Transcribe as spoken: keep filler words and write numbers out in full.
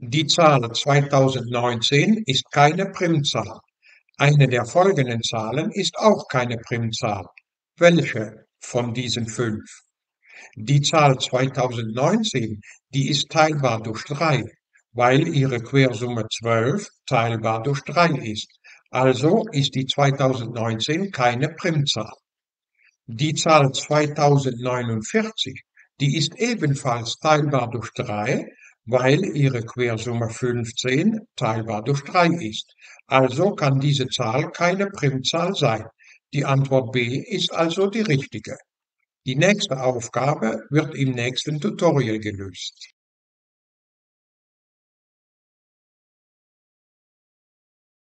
Die Zahl zweitausendneunzehn ist keine Primzahl. Eine der folgenden Zahlen ist auch keine Primzahl. Welche von diesen fünf? Die Zahl zweitausendneunzehn, die ist teilbar durch drei, weil ihre Quersumme zwölf teilbar durch drei ist. Also ist die zweitausendneunzehn keine Primzahl. Die Zahl zweitausendneunundvierzig, die ist ebenfalls teilbar durch drei, weil ihre Quersumme fünfzehn teilbar durch drei ist. Also kann diese Zahl keine Primzahl sein. Die Antwort B ist also die richtige. Die nächste Aufgabe wird im nächsten Tutorial gelöst.